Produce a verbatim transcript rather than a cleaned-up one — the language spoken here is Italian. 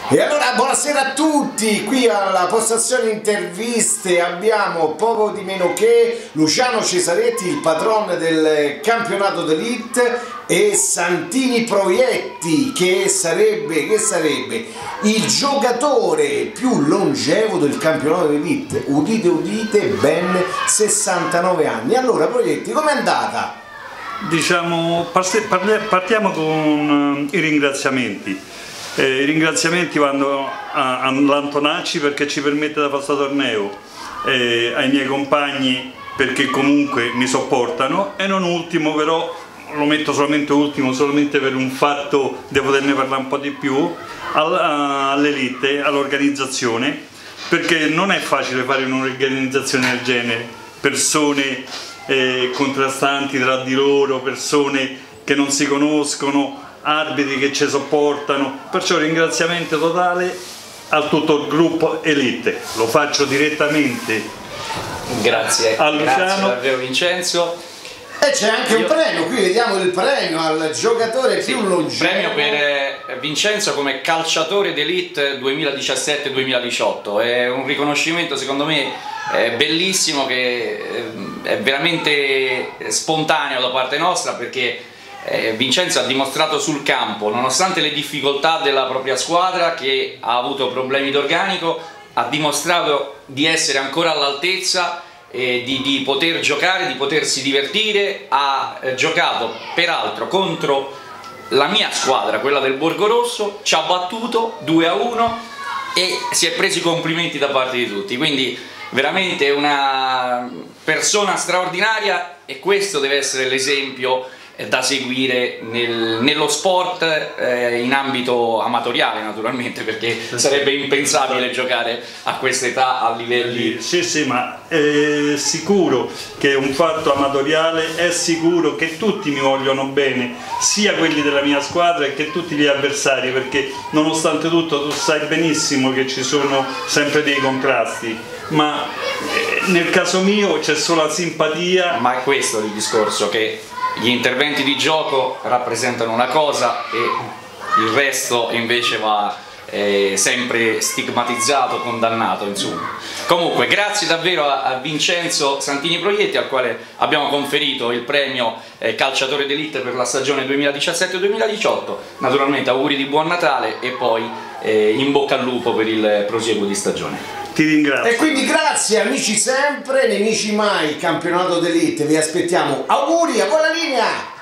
E allora buonasera a tutti, qui alla postazione interviste abbiamo poco di meno che Luciano Cesaretti, il patron del campionato d'Elite, e Santini Proietti, che sarebbe, che sarebbe il giocatore più longevo del campionato d'Elite, udite udite, ben sessantanove anni. Allora Proietti, com'è andata? Diciamo, partiamo con i ringraziamenti. Eh, I ringraziamenti vanno all'Antonacci perché ci permette di fare questo torneo, eh, ai miei compagni perché comunque mi sopportano, e non ultimo, però lo metto solamente ultimo solamente per un fatto, devo poterne parlare un po' di più, all'Elite, all'organizzazione, perché non è facile fare un'organizzazione del genere, persone eh, contrastanti tra di loro, persone che non si conoscono, arbitri che ci sopportano, perciò ringraziamento totale a tutto il gruppo Elite. Lo faccio direttamente grazie a Luciano. Grazie davvero Vincenzo. E c'è anche Io... un premio, qui vediamo il premio al giocatore sì, più longevo. Premio per Vincenzo come calciatore d'Elite duemiladiciassette duemiladiciotto, è un riconoscimento secondo me è bellissimo, che è veramente spontaneo da parte nostra, perché Eh, Vincenzo ha dimostrato sul campo, nonostante le difficoltà della propria squadra che ha avuto problemi d'organico, ha dimostrato di essere ancora all'altezza, eh, di, di poter giocare, di potersi divertire. Ha eh, giocato peraltro contro la mia squadra, quella del Borgorosso, ci ha battuto due a uno e si è preso i complimenti da parte di tutti, quindi veramente una persona straordinaria, e questo deve essere l'esempio da seguire nel, nello sport, eh, in ambito amatoriale naturalmente, perché sarebbe impensabile giocare a questa età a livelli... Sì, sì, ma è sicuro che è un fatto amatoriale, è sicuro che tutti mi vogliono bene, sia quelli della mia squadra che tutti gli avversari, perché nonostante tutto tu sai benissimo che ci sono sempre dei contrasti, ma eh, nel caso mio c'è solo la simpatia. Ma è questo il discorso, che gli interventi di gioco rappresentano una cosa e il resto invece va eh, sempre stigmatizzato, condannato, insomma. Comunque grazie davvero a, a Vincenzo Santini Proietti, al quale abbiamo conferito il premio eh, calciatore d'Elite per la stagione duemiladiciassette duemiladiciotto. Naturalmente auguri di buon Natale e poi eh, in bocca al lupo per il prosieguo di stagione. Ti ringrazio. E quindi grazie, amici sempre, nemici mai, campionato d'Elite, vi aspettiamo. Auguri, a buona linea!